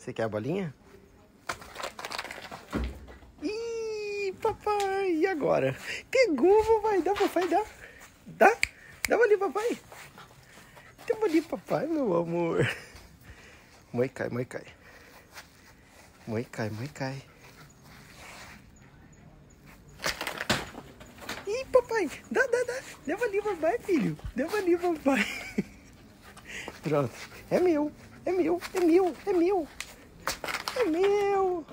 Você quer a bolinha? Ih, papai, e agora? Pegou, papai. Dá, papai, dá. Dá? Dá ali, papai. Dá ali, papai, meu amor. Moi cai, moi cai. Moi cai, moi cai. Ih, papai, dá. Leva ali, papai, filho. Leva ali, papai. Pronto. É meu. É meu. É meu. É meu. É meu.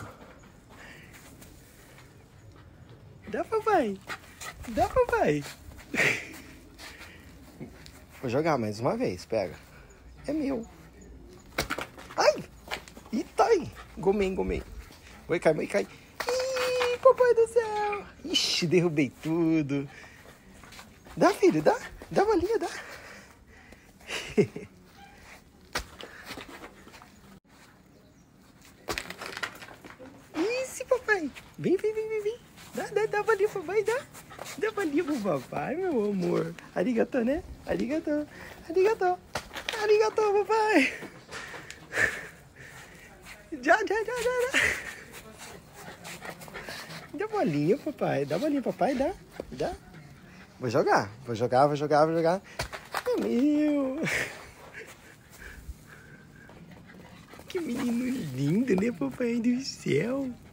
Dá, papai. Dá, papai. Vou jogar mais uma vez. Pega. É meu. Ai. Eita, ai. Gomei. Moi cai. Ih, papai do céu. Ixi, derrubei tudo. Dá, filho, dá. Dá bolinha, dá. Isso, papai. Vem. Dá bolinha, papai, dá. Dá bolinha pro papai, meu amor. Arigato, né? Arigato, papai. Já. Dá bolinha, papai. Dá bolinha, papai, dá. Vou jogar. É meu. Que menino lindo, né, papai do céu?